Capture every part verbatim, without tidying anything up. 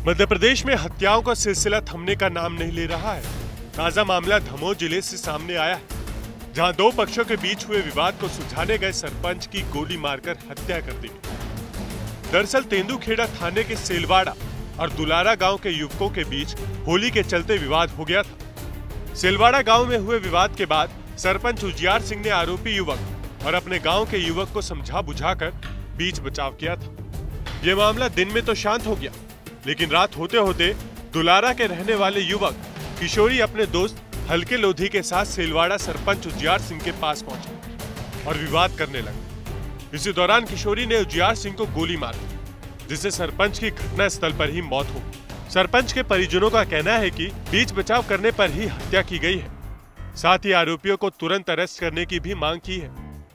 मध्य प्रदेश में हत्याओं का सिलसिला थमने का नाम नहीं ले रहा है। ताजा मामला दमोह जिले से सामने आया है, जहां दो पक्षों के बीच हुए विवाद को सुलझाने गए सरपंच की गोली मारकर हत्या कर दी गई। दरअसल तेंदुखेड़ा थाने के सेलवाड़ा और दुलारा गांव के युवकों के बीच होली के चलते विवाद हो गया था। सेलवाड़ा गांव में हुए विवाद के बाद सरपंच उजियार सिंह ने आरोपी युवक और अपने गांव के युवक को समझा बुझाकर बीच बचाव किया था। ये मामला दिन में तो शांत हो गया, लेकिन रात होते होते दुलारा के रहने वाले युवक किशोरी अपने दोस्त हल्के लोधी के साथ सेलवाड़ा सरपंच उजियार सिंह के पास पहुंचे और विवाद करने लगे। इसी दौरान किशोरी ने उजियार सिंह को गोली मार दी, जिससे सरपंच की घटना स्थल पर ही मौत हो गई। सरपंच के परिजनों का कहना है कि बीच बचाव करने पर ही हत्या की गई है। साथ ही आरोपियों को तुरंत अरेस्ट करने की भी मांग की है।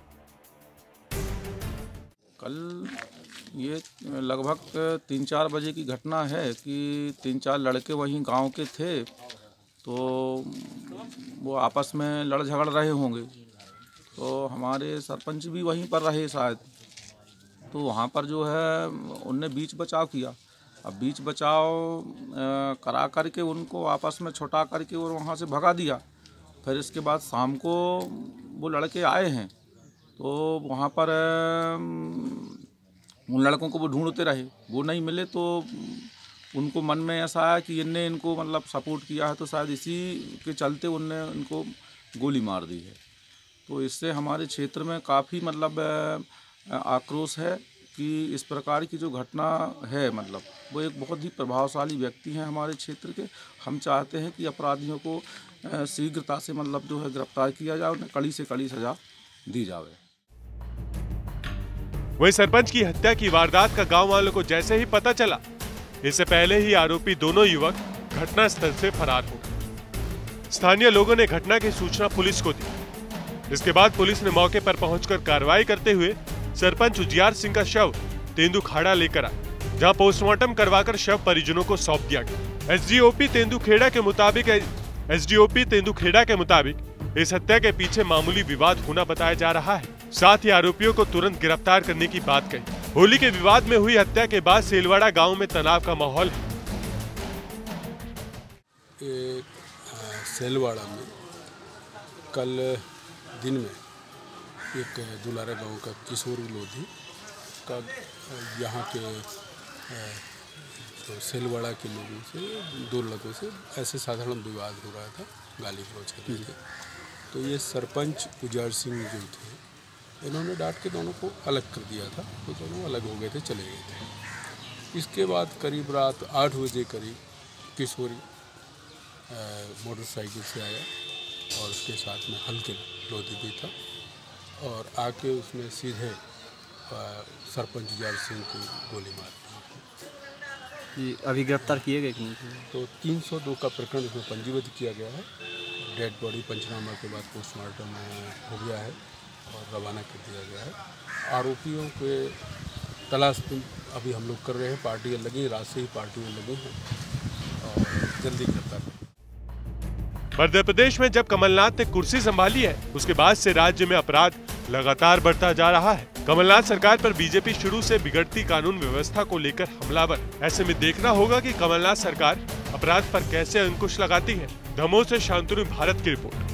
कल ये लगभग तीन चार बजे की घटना है कि तीन चार लड़के वहीं गांव के थे, तो वो आपस में लड़ झगड़ रहे होंगे। तो हमारे सरपंच भी वहीं पर रहे शायद, तो वहाँ पर जो है उनने बीच बचाव किया। अब बीच बचाव करा करके उनको आपस में छुटा करके और वहाँ से भगा दिया। फिर इसके बाद शाम को वो लड़के आए हैं, तो वहाँ पर उन लड़कों को वो ढूंढते रहे, वो नहीं मिले। तो उनको मन में ऐसा आया कि इनने इनको मतलब सपोर्ट किया है, तो शायद इसी के चलते उनने इनको गोली मार दी है। तो इससे हमारे क्षेत्र में काफ़ी मतलब आक्रोश है कि इस प्रकार की जो घटना है, मतलब वो एक बहुत ही प्रभावशाली व्यक्ति हैं हमारे क्षेत्र के। हम चाहते हैं कि अपराधियों को शीघ्रता से मतलब जो है गिरफ्तार किया जाए, उन्हें कड़ी से कड़ी सजा दी जाए। वही सरपंच की हत्या की वारदात का गांव वालों को जैसे ही पता चला, इससे पहले ही आरोपी दोनों युवक घटना स्थल से फरार हो गए। स्थानीय लोगों ने घटना की सूचना पुलिस को दी। इसके बाद पुलिस ने मौके पर पहुंचकर कार्रवाई करते हुए सरपंच उजियार सिंह का शव तेंदुखाड़ा लेकर आया, जहां पोस्टमार्टम करवाकर शव परिजनों को सौंप दिया गया। एसडीओपी तेंदुखेड़ा के मुताबिक एसडीओपी तेंदुखेड़ा के मुताबिक इस हत्या के पीछे मामूली विवाद होना बताया जा रहा है। साथ ही आरोपियों को तुरंत गिरफ्तार करने की बात कही। होली के विवाद में हुई हत्या के बाद सेलवाड़ा गांव में तनाव का माहौल है। ए, सेलवाड़ा में कल दिन में एक दुलारा गांव का किशोरी लोधी का यहाँ के तो सेलवाड़ा के लोगों से, दो लड़कों से ऐसे साधारण विवाद हो रहा था, गाली गलौज कर रहे थे। तो ये सरपंच उजियार सिंह जो थे, इन्होंने डांट के दोनों को अलग कर दिया था, तो दोनों अलग हो गए थे, चले गए थे। इसके बाद करीब रात आठ बजे करीब किशोरी मोटरसाइकिल से आया और उसके साथ में हल्के लोधी भी था, और आके उसने सीधे सरपंच उजियार सिंह को गोली मार दी। अभी गिरफ्तार किए गए कि नहीं? तो तीन सौ दो का प्रकरण इसमें पंजीबद्ध किया गया है। डेड बॉडी पंचनामा के बाद पोस्टमार्टम हो गया है और रवाना कर दिया गया है। आरोपियों के तलाश अभी हम लोग कर रहे हैं, पार्टियाँ लगी, रात से ही पार्टियाँ लगी हैं और जल्दी गिरफ्तार। मध्य प्रदेश में जब कमलनाथ ने कुर्सी संभाली है, उसके बाद से राज्य में अपराध लगातार बढ़ता जा रहा है। कमलनाथ सरकार पर बीजेपी शुरू से बिगड़ती कानून व्यवस्था को लेकर हमलावर। ऐसे में देखना होगा कि कमलनाथ सरकार अपराध पर कैसे अंकुश लगाती है। दमोह से शांतनु भारत की रिपोर्ट।